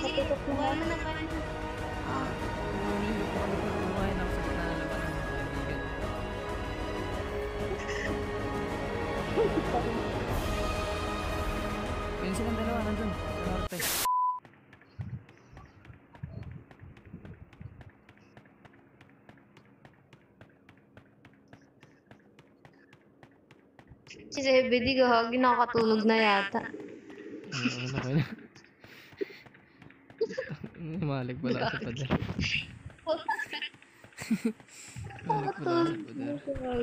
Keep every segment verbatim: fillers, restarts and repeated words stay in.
sige, buhay mo na ba? Ah, hindi po kami buhay na sa nalaban ng mga kaibigan. Yun silang dalawa nandun, sa norte. Si Zebedee, gahagi, nakakatulog na yata. Oo, laki na. Malig pala sa pader. Malig pala sa pader.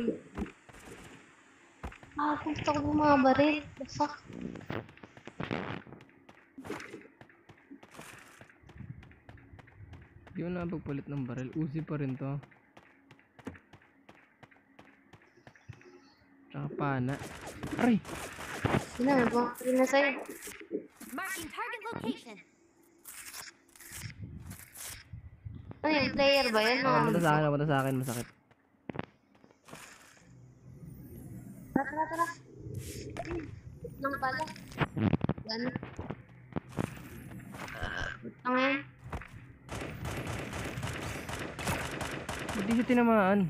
Ah, gusto ko mga baril. Basak. Di mo na pagpalit ng baril. Uzi pa rin to. Tsaka pana. Aray! Sino, may mga baril na sa'yo. Marking target location. Ano yung player ba yan? Ah, mata sa akin, mata sa akin, masakit. Tara, tara, tara. Nang pala. Gano'n. Ang yan. Ba't di siya tinamaan?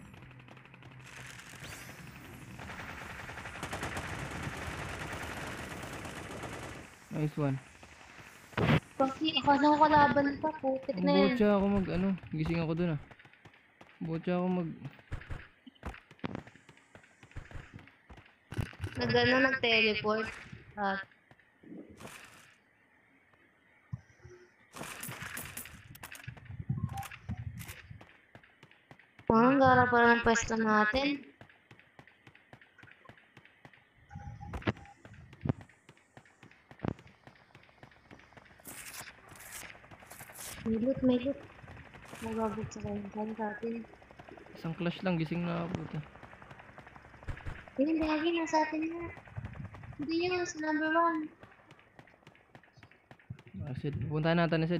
Nice one. Kasi akala ko kalaban pa. Putik na yan. Botcha ako mag ano, gising ako dun ah. Botcha ako mag... Nag-ano, nag-teleport. Ah. Oh, ang gara pala ng pwesto natin. May loot, may loot. Magabot sa kain natin. Isang clash lang, gising na ako puta. Yun, lagi nasa atin na. Hindi yun, sa number one. Ah, Sid, pupuntahan natin ni Sid.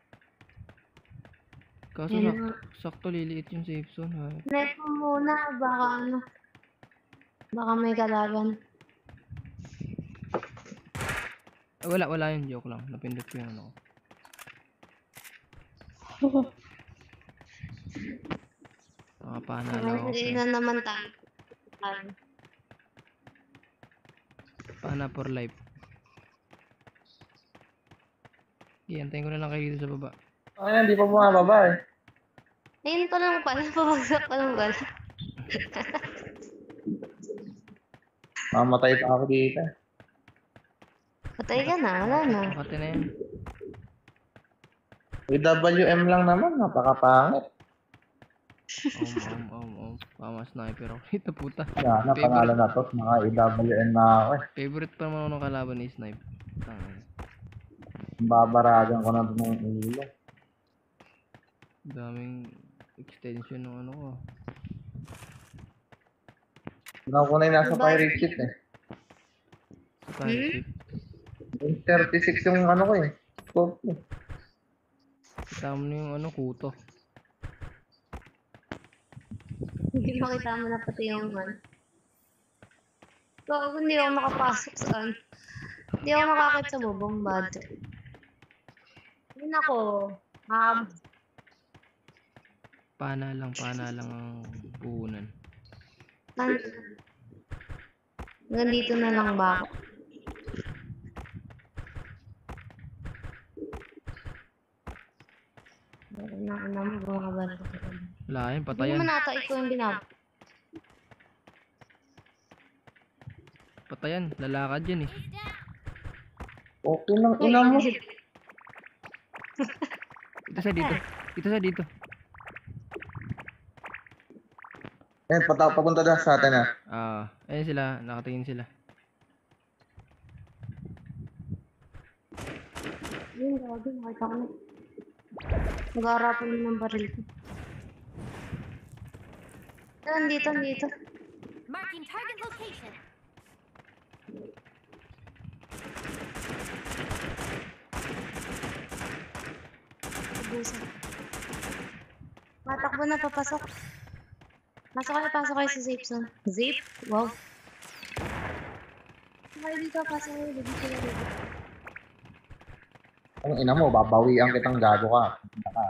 Kaso Yan sak na. sakto liliit yung safe zone ha. Net mo muna, baka ano. Baka may kalaban. Eh, wala, wala yun, joke lang. Napindot ko yung ano ko. Nakapana lang ako. Hindi Pre. na naman tayo. Ano? Pana for life. Okay, antayin ko na lang kayo dito sa baba. Ay, hindi pa bumababa eh. Ayun pa lang pala, pabagsak pa lang pala. Mamatay pa ako dito. Patay ka na, wala na. Makati na yan. A W M lang naman, napakapangit. Om, om, om, om. Pama sniper ako. Ito puta. Yan na, Favorite. pangalan na to. Mga A W M na ako eh. Favorite pa naman ako ng kalaban ni Snipe. Tangin. Babaragan ko na doon ng ilo. Daming extension ng ano ko. Ginawa ko na yung nasa pirate ship eh. Sa pirate ship. Yung thirty-six yung ano ko eh. Scope eh. Kita mo na yung ano, kuto. Hindi makita mo na pati yung man. So, hindi ako makapasok saan. Hindi ako makakit sa bubong budget. Yun ako. Um, Pana lang, pana lang ang puhunan. nan- Hanggang dito na lang ba ako? Meron na ako naman mga balik. Wala yan, Hindi patayan. naman nata ito yung binab. Patayan, lalakad yan eh. Okay lang, ina mo. Dito sa dito. Dito sa dito. Eh, pata papunta na sa atin ah. Ah, ayun sila, nakatingin sila. Yun, grabe, nakita ko na. Nag-aarapan mo ng baril ko. Nandito, nandito. Marking target location. Ubusan. Matakbo na, papasok. Pasok kayo, pasok kayo sa safe zone. Zip? Wow. Pasok kayo dito, pasok kayo dito. Dito, dito. Ang ina mo, babawian kitang gago ka. Naka.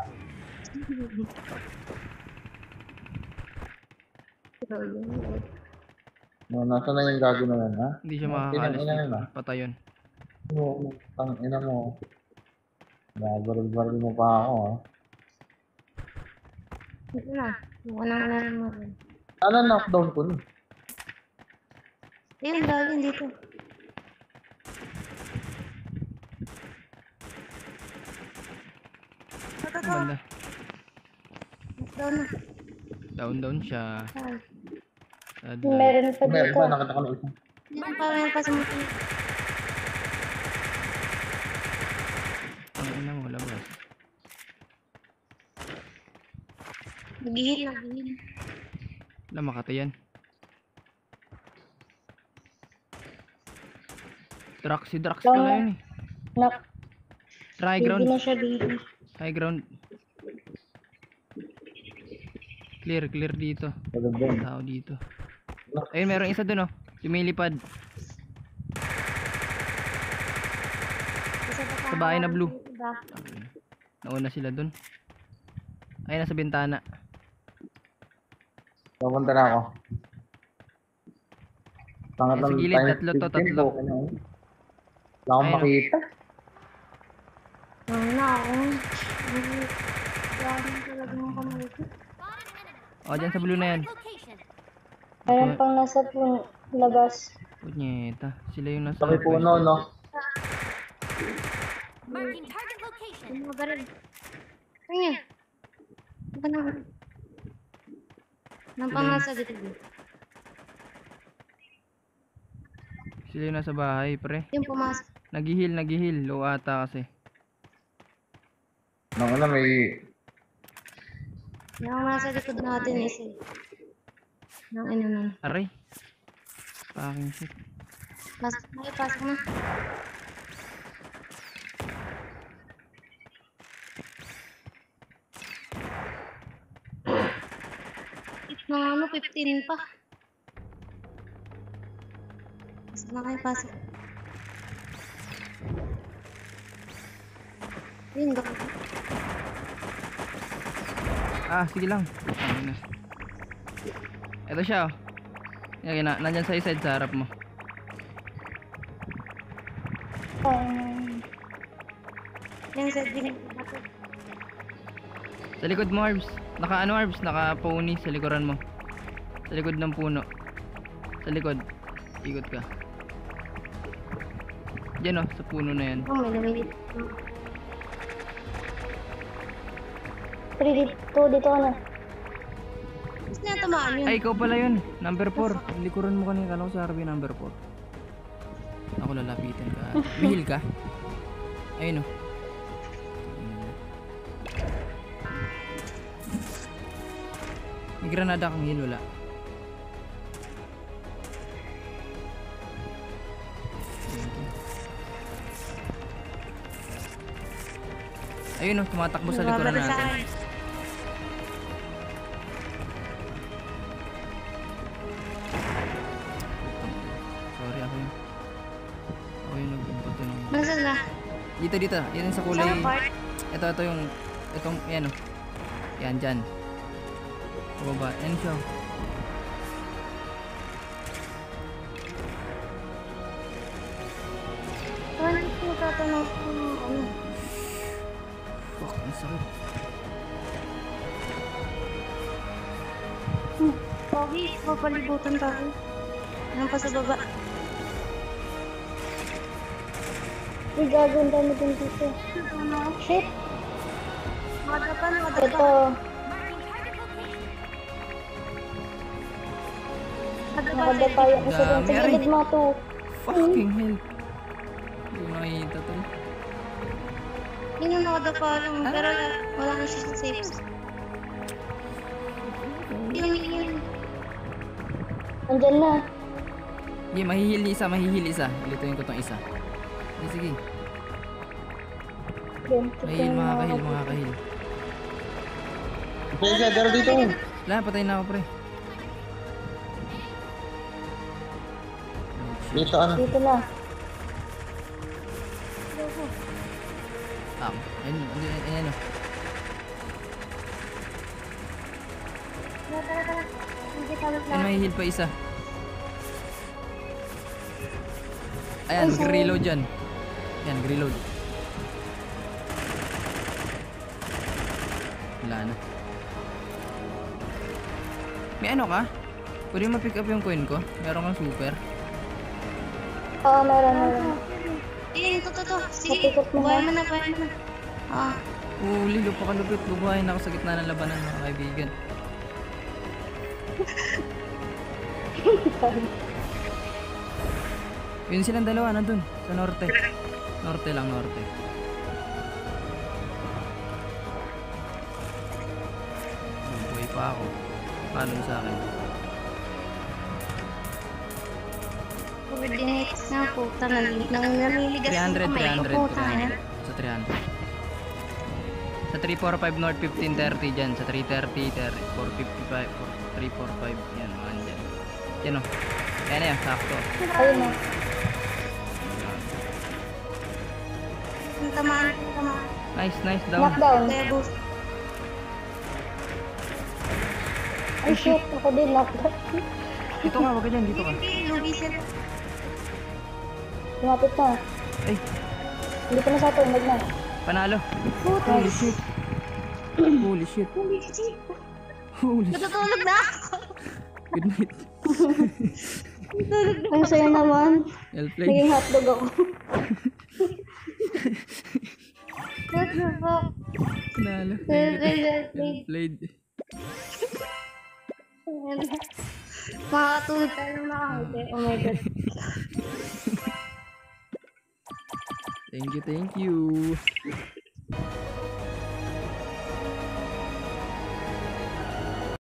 No, nasa na yung gago na yan, ha? Hindi siya Ang makakalis ina dito. na. Patay yun. Oo, ang ina mo. Babaril-baril mo pa ako, ha? Ito na. Mukha nang alam mo rin. Sana knockdown ko nun. Ayun, galing dito. Ang banda. Down na. Down down siya. Ah, Sadly. Meron pa Meron dito. pa, nakita ko na isa. Yan pa, yan pa sa mga. Ang ina mo, labas. Nagihil, nagihil. Wala, Makati yan. Drax, si Drax pala yun eh. Nak, High hindi ground. na siya baby. High ground. Clear, clear dito. Maganda yun. Tao dito. Ayun, merong isa dun oh. Lumilipad. Isa pa Sa bahay na blue. Iba. Nauna sila dun. Ayun, nasa bintana. Pupunta na ako. Pangat Eh, sa gilid, tatlo to, tatlo. Wala akong Ayun, oh. makita. Ano na ako. Galing talaga ng kamay ko. O, dyan sa blue na yan. Location. Meron pang nasa pun- labas. Punyeta. Sila yung nasa... Sabi puno, no? Marking target location. Ano ba rin? Kanya. Ano ba na? Nampangasa dito. Sila yung nasa bahay, pre. Yung pumasok. Nagihil, nagihil. Low ata kasi. Nang ano, may... Yung nasa likod natin isa. eh. Nang ino na. Aray. Fucking shit. Pasok na, pasok na. Nang ano, fifteen pa. Pasok na kayo, pasok. Yun, gawin. Ah, sige lang. Ayun na. Ito siya oh. Yan, na, nandyan sa side sa harap mo. Um, Yan sa dinig na to. Sa likod mo, Arbs. Naka ano, Arbs? Naka pony sa likuran mo. Sa likod ng puno. Sa likod. Ikot ka. Diyan oh, sa puno na yan. Oh, may lumilip. pre, dito, dito ka na. Gusto niya tamaan yun. Ay, ikaw pala yun. Number four. Likuran mo kanina. Kala ko sa R B number four. Ako lalapitan ka. Mihil ka. Ayun oh. May granada kang heal, wala. Ayun oh, tumatakbo sa likuran Nababasa natin. akin. Sorry, ako yun. Ako yung nag-impoto ng... Nasaan na? Dito, dito. Yan sa kulay. Saan part? Ito, ito yung... Itong, yan oh. Yan, dyan. Baba. Yan siya. Ano ko tatanong kung ano? Fuck, ang sakit. Hmm, Pogi, papalibutan tayo. Ano pa sa baba? Uy, gago, ang dami din dito. Ano? Shit! Madapan, madapan. Ito. Marking target location. Madapan sa Nakadapa yung isa dun sa Dami, gilid mo to. Fucking hell. Hindi ko nakikita to. Yun yung nakadapa lang, pero wala na siya sa safe. Yun, yun, yun. Andyan na. Sige, mahihil isa, mahihil isa. Ilituin ko tong isa. Sige, sige. Yan, Mahihil, ito mga yung kahil, mga- mga kahil. Sige, sige, pero dito. Wala, patay na ako, pre. Dito, ano? Dito na. Ah, ayun, ayun, ayun, ayun. Tara, tara, tara. Hindi ka lang. Ayun, may heal pa isa. Ayan, Ay, sorry. mag-reload dyan. Ayan, reload. Wala na. May ano ka? Pwede mo pick up yung coin ko? Meron kang super. Oo, meron, meron. Eh, ito, ito, ito. Sige, Napikot mo buhay ba? mo na, buhay mo na. Ah, Uli, lupa ka lupit. Bubuhayin ako sa gitna ng labanan, mga kaibigan. Yun silang dalawa, nandun. Sa norte. Norte lang, norte. Buhay pa ako. Paano sa akin? coordinates na po. Nang namiligas three hundred, yung three kamay ko hundred, po. three hundred. Sa three hundred. Sa three forty-five north, fifteen thirty dyan. Sa three thirty, four fifty-five, three forty-five. Yan, mga dyan. Yan o. Yan na yan, sakto. Ayun na. Ang tamaan, ang tamaan. Nice, nice down. Knockdown. Kaya boost. Ay, shit. Ako din, knockdown. Dito ka, wag ka dyan, dito ka. Hindi, lugi sila. Lumapit na. Ay, Hindi ko na sa tunog na. panalo. Holy shit. Holy shit. Hindi, kasi. Holy shit. Natutulog na ako. Good night. Natutulog na. Ang saya naman. Well played. Naging hotdog ako. What the fuck? Panalo. Well, well, well Well played. played. Makakatulog tayo ng nakahuli. Oh my god. Thank you, thank you.